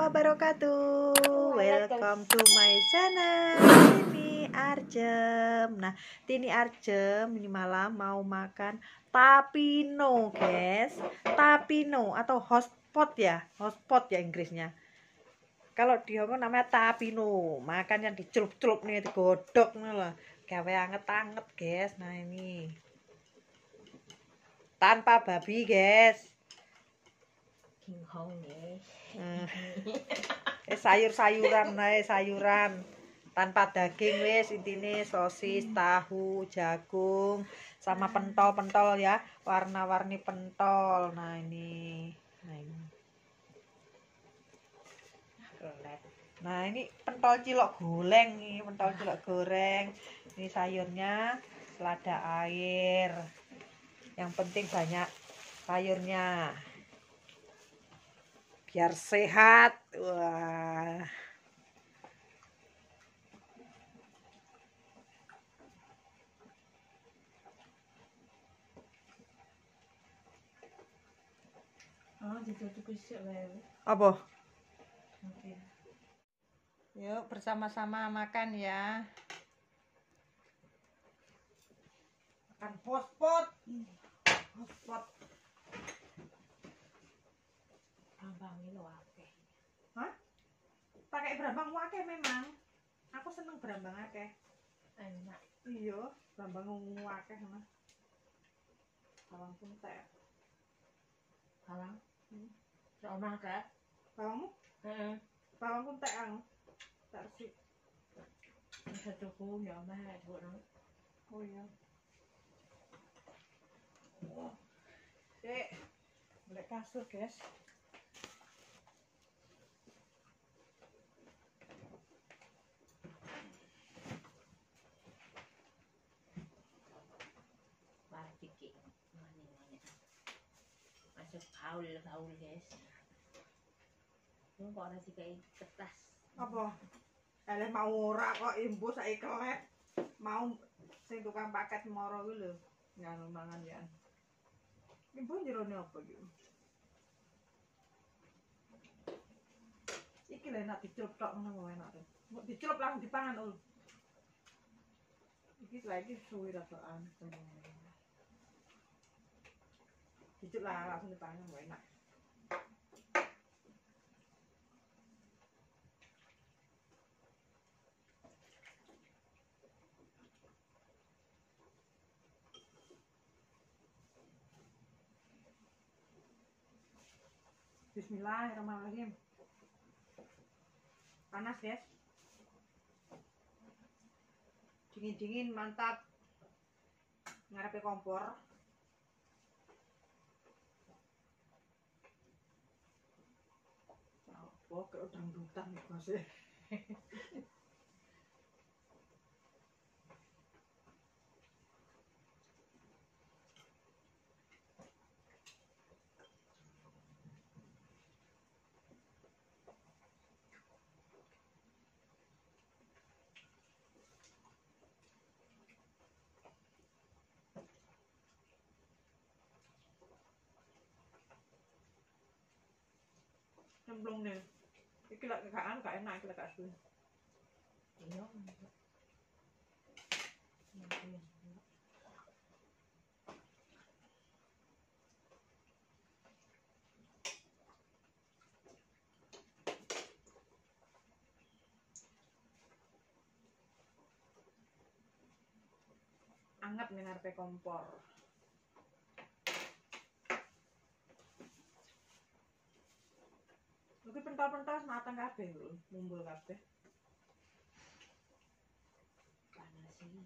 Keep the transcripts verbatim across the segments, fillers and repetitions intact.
wabarakatuh. Welcome to my channel Tini Arjem. Nah, Tini Arjem ini malam mau makan tapino, guys. Tapino atau hotpot ya, hotpot ya Inggrisnya. Kalau di Hongkong namanya tapino. Makan yang dicelup-celup nih, digodok nih lah. Gawe anget-anget, guys. Nah, ini tanpa babi, guys. Hmm. Eh sayur-sayuran nae sayuran tanpa daging wis intine sosis, tahu, jagung sama pentol-pentol ya, warna-warni pentol. Nah, ini. Nah, ini. Nah, ini pentol cilok goreng nih, pentol cilok goreng. Ini sayurnya selada air. Yang penting banyak sayurnya. Biar sehat. Wah. Apa? Yuk bersama-sama makan ya. Makan hotpot. Hotpot. Brambang ini wake. Hah? Pakai brambang wake memang. Aku seneng brambang akeh. Enak. Iya, brambang wake sama. Bawang pun teh. Bawang. Hmm. Sama teh. Bawangmu? Heeh. Bawang pun teh ang. Tak sih. Satu ku ya mah buat. Oh iya. Oh. Dek. Boleh kasur, guys. Masuk haul haul guys. Lu kok nasi kayak kertas. Apa? Eleh mau ora kok imbu saiki kelet. Mau sing tukang paket moro kuwi lho. Nganu mangan ya. Imbu jerone apa iki? Iki lho enak dicelup tok ngono enak to. Mbok dicelup langsung dipangan ul. Iki lagi suwi rasaan. Dicelup lah langsung dipangan enak. Bismillahirrahmanirrahim. Panas, guys. Dingin-dingin mantap. Ngarepe kompor. Oh, ke dangdutan bos. Cemplung nih. Iki lek gak anu gak enak iki lek gak suwi. Iya. Anget ning ngarepe kompor. Iki pentol-pentol mateng kabeh lho, mumbul kabeh. Panas iki.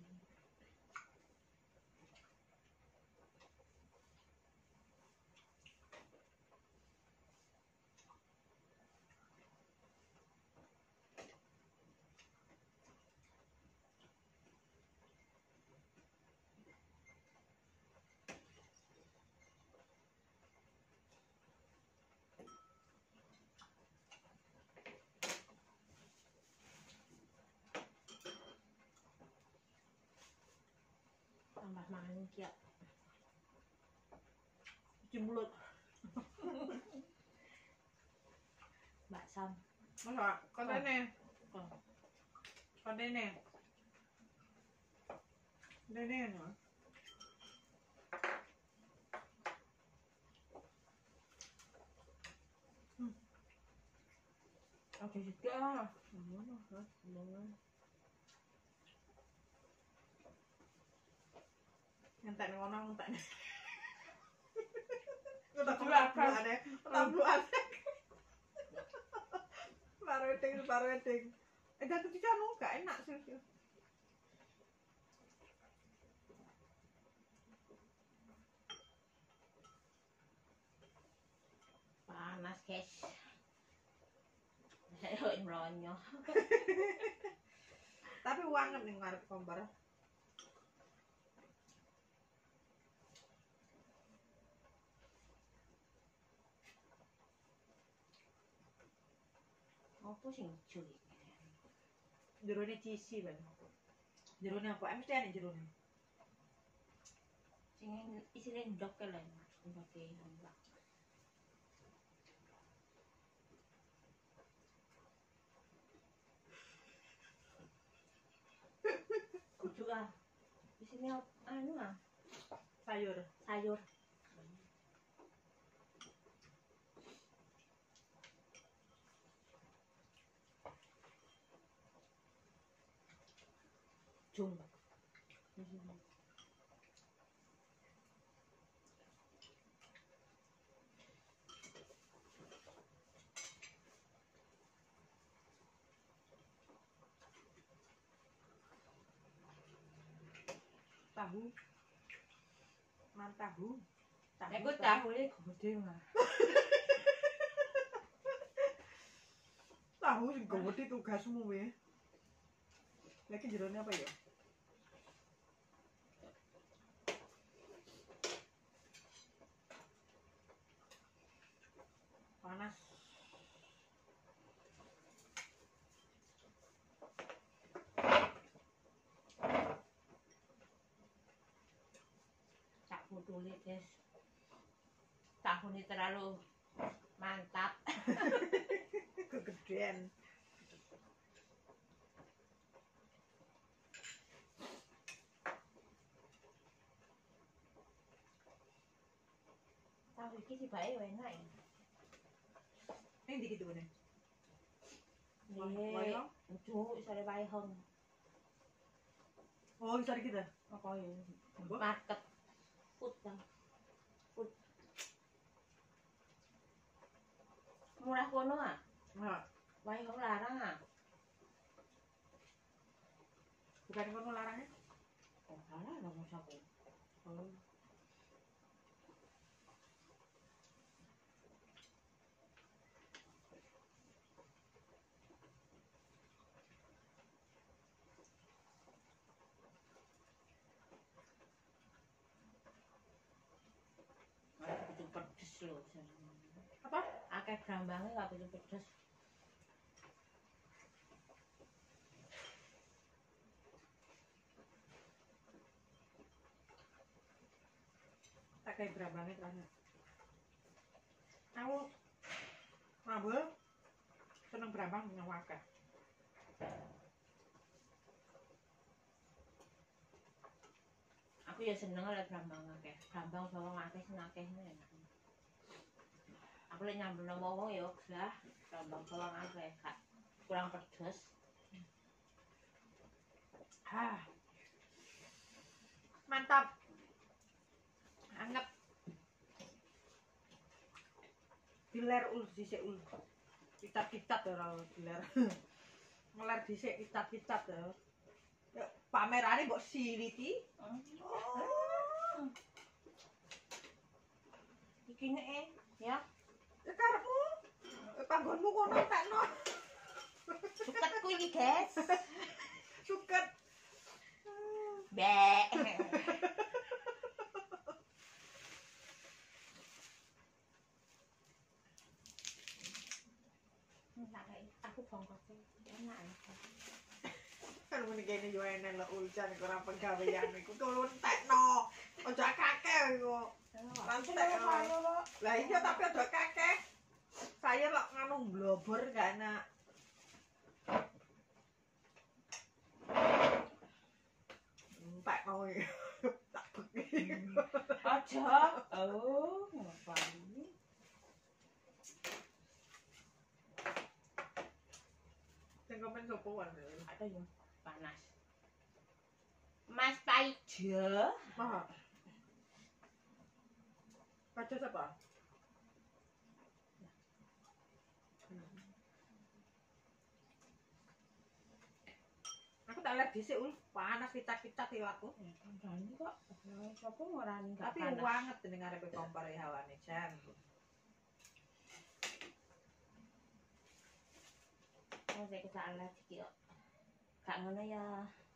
Tambah mangan kiat. Cuci mulut. Mbak Sam. Masa kontene. Kontene. Kontene no. Hmm. Oke juga. Ngono, Mas. Ngono. Ngentek ngono ngentek. Udah keluar ada, tabluan. Baru eding, baru eding. Eh, dan itu kan gak enak sih. Panas, guys. Saya meronyo. Tapi wangen nih ngarep kompor. Apa sing ijo iki? Jerone cisi, Bang. Jerone apa? Mesti ana jerone. Sing isine ndok ke lho, ndoke hambak. Kudu ah. Isine anu ah, Sayur. sayur. Jung. Tahu. Man tahu. Aku tahu iki gede mah. Tahu sing gede tugasmu we. Lagi jerone apa ya? Panas. Tak putuli, guys. Tahu ini terlalu mantap. Kegedean. Tahu iki tibake enak ya. Ning ndi gitu ne? Iya, ujuk isare waehong. Oh, bisa kita. Apa ya? Market food lah. Food. Murah kono ah. Nah, Waehong larang ah. bukan kono larangnya. Oh, salah dong masaku. Oh. Itu pedes loh. Apa? Akeh brambange gak begitu pedes. Tak kayak berabangnya ternyata. Aku mabul seneng berabang dengan wakil. Aku ya seneng oleh brambang akeh. Brambang bawang akeh sing akeh enak. Aku lek nyambel nang wong ya glah, brambang bawang akeh gak kurang pedes. Ah. Mantap. Anget. Diler ul dhisik ul. Kitat-kitat ora diler. Ngeler dhisik kitat-kitat ya. Ya pamerane mbok siriti. Oh. Iki nek eh ya. Ya karepmu. Panggonmu kono tekno. Suketku iki, guys. Suket. Bek. Aku bongkok enak ya. Kan muni kene yo enek lho uljan ora pegawean iku tulun tekno. Aja kakek iku. Rantek. Lah iya tapi aja kakek. Saya lho nganu blobor gak enak. mau ya. Tak beki. Aja. Oh, ngapain? Sing komen sapa wae. Ada yang panas. Mas Paijo. Mah. Pacar siapa? Aku tak lihat dhisik ul, panas kita-kita tilaku. Kancane kok. Sopo ngorani gak Tapi panas. wanget ning ngarepe kompor e hawane jan. Oh, saya kita alat iki kok. Gak ngono ya.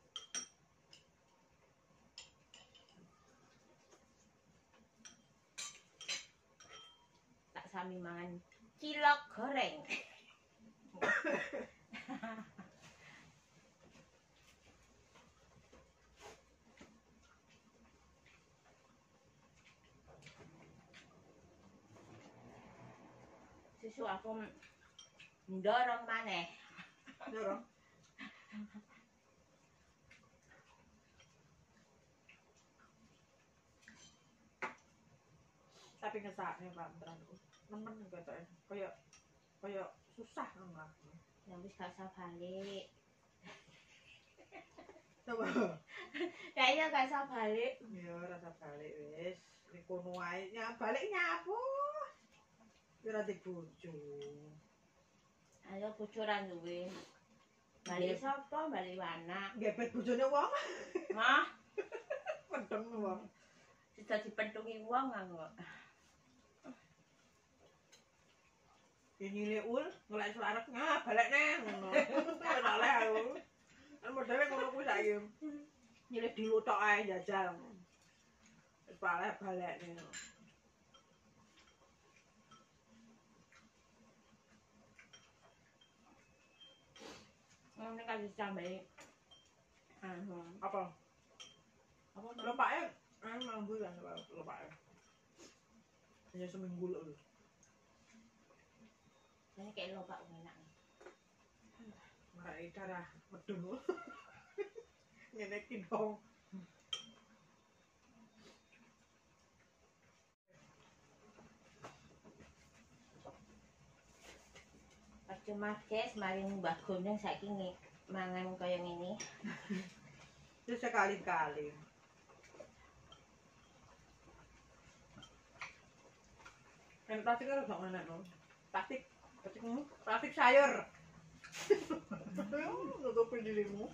Tak sami mangan cilok goreng. Susu aku ndorong maneh. Dorong. Tapi ngesakne Pak Tran. Nemen ketoke. Kaya kaya susah ngono. Yang wis gak usah balik. Coba. Kayaknya gak usah balik. Ya rasa balik wis. Ning kono wae ya balik nyapu. Ora dibojo. Ayo bocoran duwe. Balik sapa? Balik anak. Gebet bojone wong. Mah, Pedeng wong. sudah dipentungi wong kok. Ini ul, ngelak suarek ngah balik neng ngono. Ora oleh aku. Kan modele ngono kuwi saiki. Nyilih dilutok ae jajal. Wis balik balik nih. Ini kan ditambahi. Anu, Apa? apa Lopake eh mambu kan lopake. Hanya seminggu lho. ini kayak lopak enak. Marai darah medun. Ngene iki dong. Percuma guys, mari Mbah Gunung saiki mangan kaya ngene. Itu sekali-kali. Kan plastik harus gak mana no? Plastik, plastikmu, plastik sayur. Nutupin dirimu.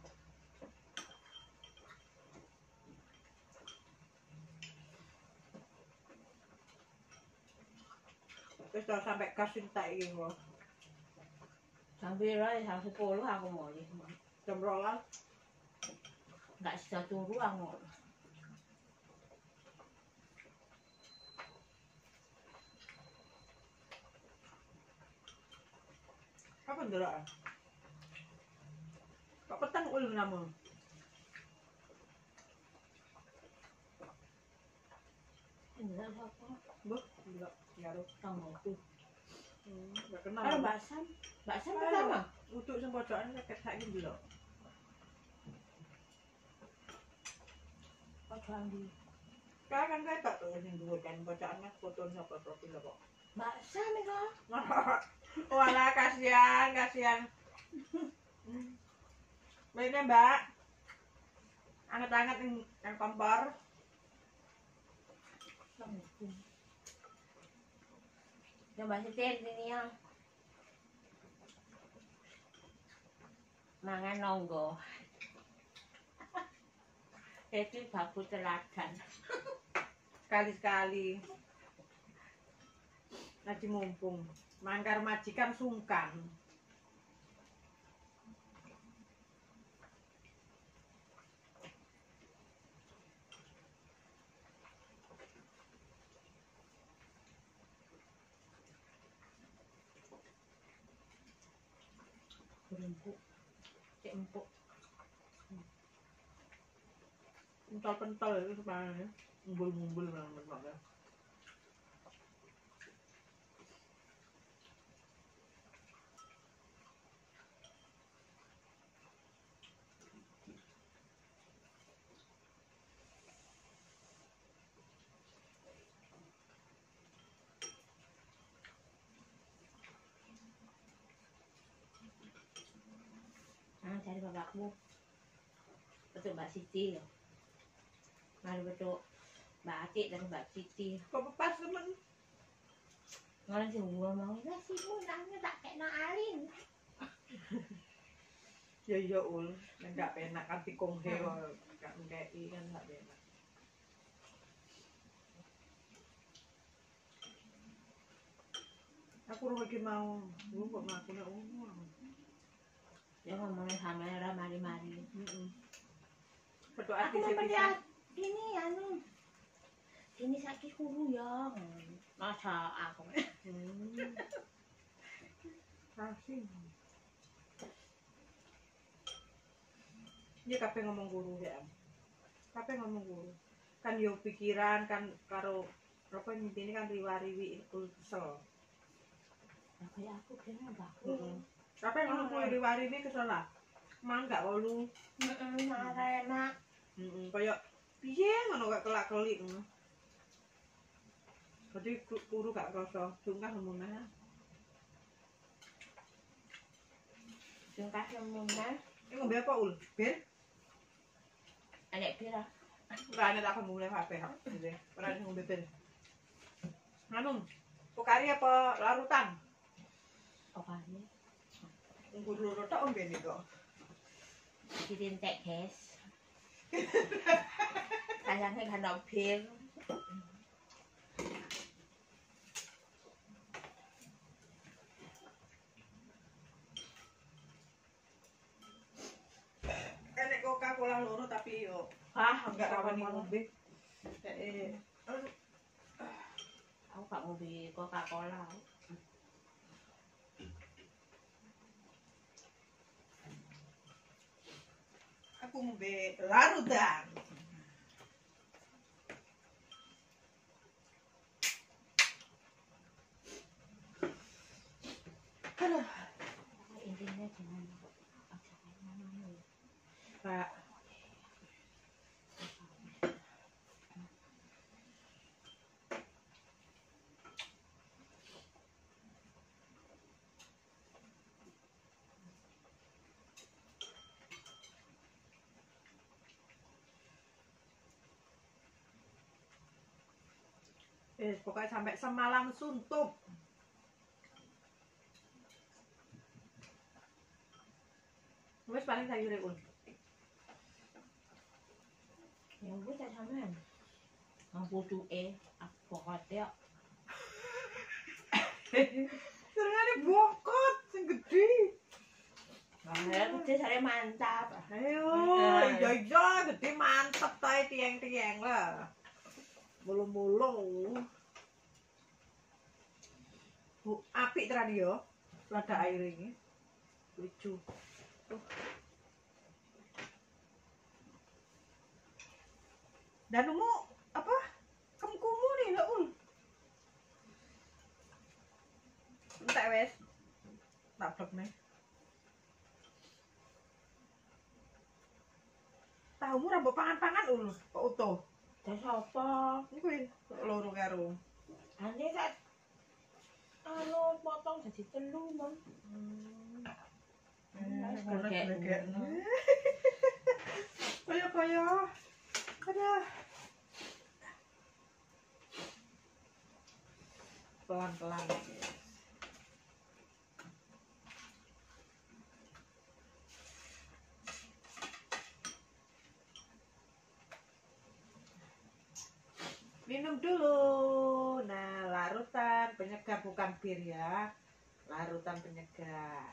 Terus udah sampai gas cinta ini loh. Sampai lah jam sepuluh aku mau ya. Jam rolas. Enggak bisa turu aku. Apa ndelok? Kok petang ul namun? Enggak apa. Buh, ndelok ngaruh. Tanggoku. Hmm, gak kenal. Kalau Mbak Sam, Mbak Sam pertama. Untuk sing pojokan kayak saiki ndelok. Pojokan di. Kan kan ketok tuh sing dhuwur kan pojokan mas foto sapa profil kok. Mbak Sam itu. Walah kasihan, kasihan. Mainnya Mbak. Anget-anget yang, yang kompor. Yang Mbak Setir ini yang mangan nonggo. Itu baku teladan. Sekali-sekali. Lagi mumpung. Mangkar majikan sungkan. Berempuk. Cek empuk. Pentol-pentol itu sebenarnya. Ngumpul-ngumpul banget. cari bapakmu. Betul Mbak Siti. Mari betul Mbak Atik dan Mbak Siti. Kok pas temen? Ngalih sih ngomong, "Lah simu nanya tak kena alin." Ya ya ul, enggak penak kan tikung hewa, enggak ngekei kan enggak penak. Aku lagi mau, lu kok ngaku nak ngomong. Dia ngomongnya sama era mari-mari. Heeh. Betul Aku artis dapat lihat ini anu. Ini sakit kuru ya. Masa aku. Hmm. Kasih. Dia kape ngomong guru ya. Kape ngomong guru. Kan yo pikiran kan karo apa ini kan riwariwi kesel. Kayak aku kena baku. Heeh. Kape ngomong riwariwi kesel lah. Mangga wolu. Heeh, marah enak. Heeh, kaya piye ngono gak kelak-kelik ngono. Jadi guru gak krasa, sungkan ngomongnya. Sungkan ngomongnya. Ini ngombe apa ul? Bir? Anek pira. Enggak ada tak mulai H P. Gitu. Ora ngombe bir. Nganu, pokari apa larutan? Pokari. Guru rotok ombe nih kok. Dirintek, guys. Sayangnya kan bir. Enek Coca-Cola loro tapi yo Ah, enggak rawani ngombe. Eh, aku gak mau beli Coca-Cola. aku ngombe larutan. Aduh. Intinya jangan ajak mana-mana ya. Pak. Eh, pokoknya sampai semalam suntuk. Wes paling sayur ul. Yang gue tak sama. Mampu tuh eh, aku pokoknya. Serengane bokot sing gede. Nah, kecil saya mantap. Ayo, iya iya gede mantep tae tiang-tiang lah. Mulu-mulu. Bu, apik tenan yo. Lada air ini. Lucu. Tuh. Dan nemu apa? Kemkumu nih lho, Ul. Entek wes. Tak blok nih. Tahumu rambut pangan-pangan ul, kok utuh. Dan apa? Iku loro karo. Nanti tak anu potong jadi telu, Mam. Hmm. Gede. Kaya-kaya. Ada. Pelan-pelan. Minum dulu. Nah, larutan penyegar bukan bir ya. Larutan penyegar.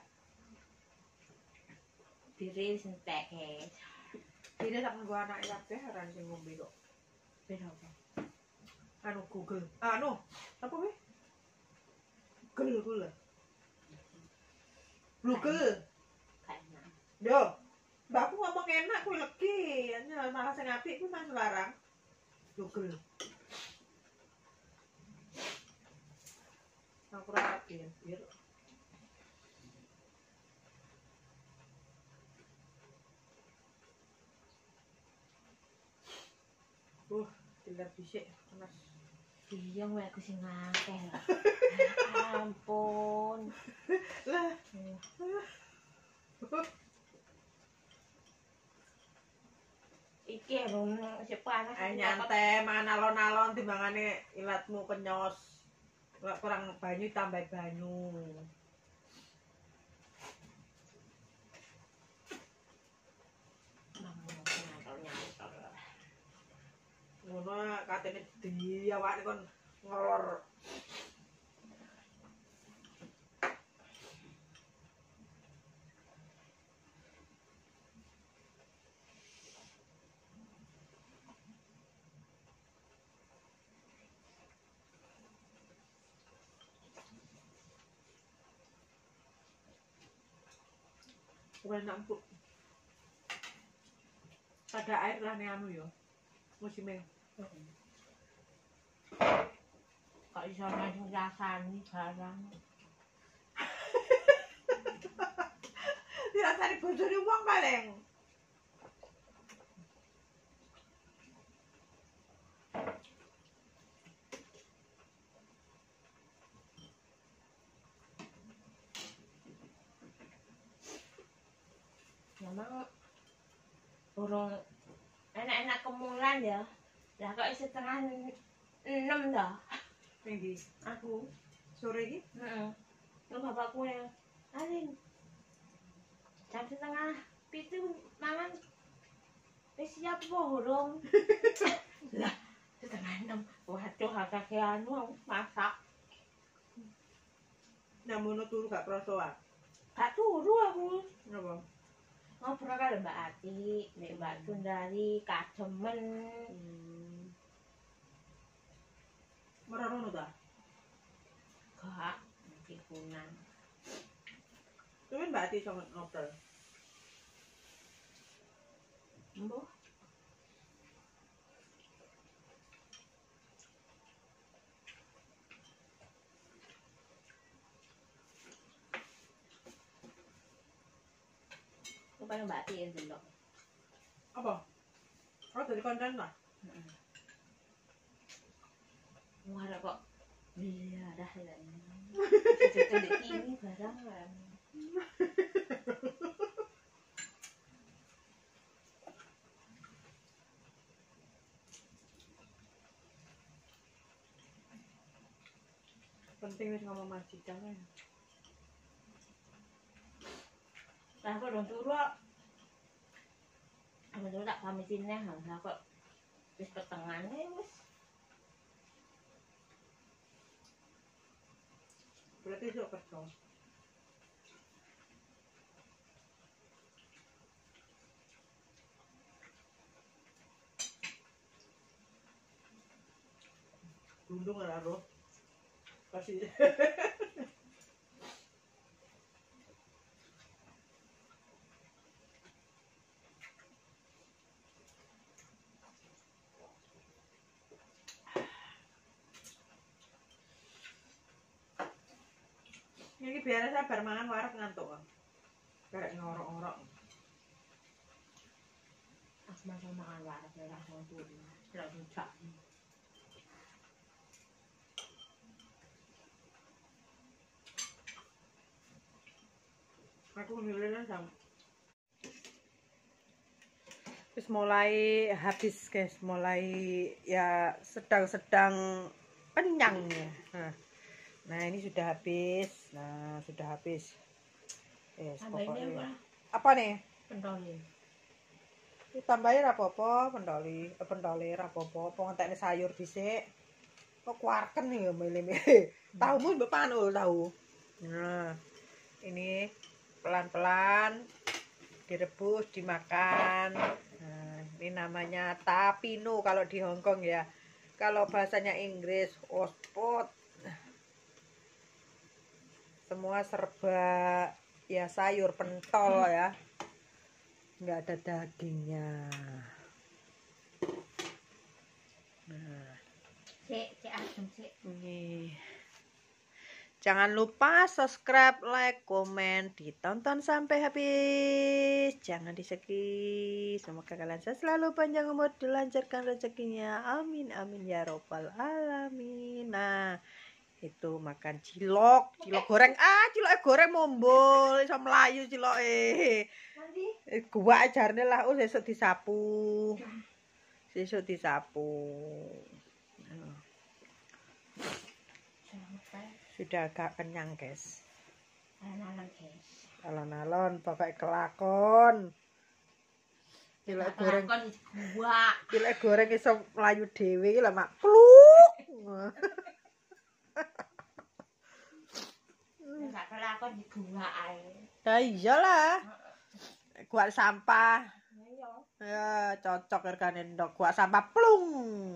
Diri sentek, guys. Tidak tak nggo anak kabeh ora sing ngombe kok. Bir apa? Anu Google. Anu, apa weh? Google Google. Google. Kayaknya. Yo. Mbakku ngomong enak kuwi legi. Anya malah sing apik kuwi mas larang. Google. Aku ora bir. Bir. Uh, tinggal bisik panas. Iya, gue aku sing ngakeh lah. Ampun. Lah. iki rung sik panas. Ayo nyantai mangan alon-alon timbangane ilatmu kenyos. Ora kurang banyu tambah banyu. Ngono katene di awake kon ngolor. Bukan empuk. Ada air lah nih anu yo. Musimnya. Kok iso nang rasani barang. Dirasani bojone wong paling. Memang burung enak-enak kemulan ya. Lah kok setengah enam dah. Tinggi. Aku Sore iki? heeh. Lu bapakku yang Alin. Jam setengah pitu mangan. Wis siap burung. Lah setengah enam. Waduh akeh anu masak. Nyamono turu gak kroso ah. Gak turu aku. Napa? Ngobrol karo Mbak Ati, Mbak Sundari, kademen. Hmm. Ora rono ta? Gak, dipunan. Cuman Mbak Ati sangat ngobrol. Mbok. Rupanya Mbak Ati yang delok. Apa? Oh, dari konten lah. Heeh. Wah, kok iya dah ya. Jadi ini barang kan. Penting wis ngomong majikan ya. Lah kok dong turu. Aku tuh tak pamitin neh, lah kok wis petengane wis. Berarti sok kerja. Undung ora roh. Kasih. Ini biasa sabar mangan warak ngantuk. Kayak ngorok-ngorok. Aku masak makan warak ya langsung turu. Langsung cak. Aku milihnya sama. Terus mulai habis guys, mulai ya sedang-sedang kenyang ya. Nah. Nah ini sudah habis, nah sudah habis. Yes, pokoknya. Apa nih? Pentoli. Ditambahin apa-apa, pentoli, eh, pentoli apa-apa, pengentekne sayur dhisik. Kok kuarken nih ya milih-milih. Tahumu mbok panu tahu. Nah, ini pelan-pelan direbus, dimakan. Nah, ini namanya tapino kalau di Hongkong ya. Kalau bahasanya Inggris, ospot. Semua serba ya sayur pentol ya, nggak ada dagingnya. Nah, cek cek asem cek. Ini jangan lupa subscribe, like, komen, ditonton sampai habis, jangan di skip. Semoga kalian selalu panjang umur, dilancarkan rezekinya, amin amin ya robbal alamin. Nah itu makan cilok, cilok goreng, ah cilok goreng mombol, iso melayu cilok eh. Nanti Gua ajarnya lah, oh besok disapu. Sesuk disapu. Sudah agak kenyang, guys. Alon-alon, guys. Alon-alon, pokoknya kelakon. Pilek goreng kon gua. Pilek goreng iso mlayu dhewe iki lho, Mak. Pluk. Nek kelakon di gua ae. Ya iyalah. Gua sampah. Iya. Ya cocok regane ndok gua sampah plung.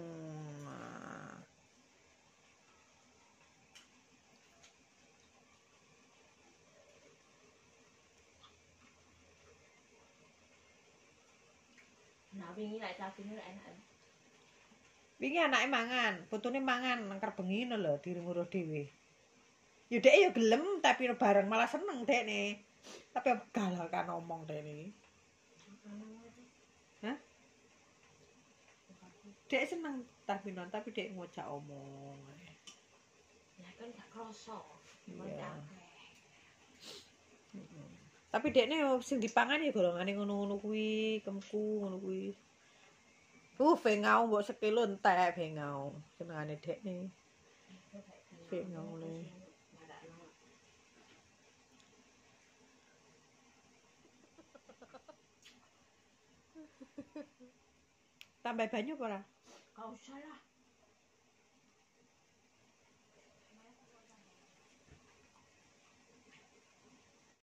Nah, wingi lek capine lek enak. Wingi anake mangan, putune mangan nang bengi ngono lho, diruruh dhewe. Ya dhek ya gelem tapi bareng malah seneng dekne. Tapi gagal kan ngomong dekne. Hah? Dek seneng tapi non tapi dek ngojak omong. Ya kan gak kroso. Iya. Tapi dekne sing dipangan ya golongane ngono-ngono kuwi, kemku ngono kuwi. Uh, bengau mbok sekilo entek bengau. Senengane dekne. Bengau le. Tambah banyu apa ora? Gak usah lah.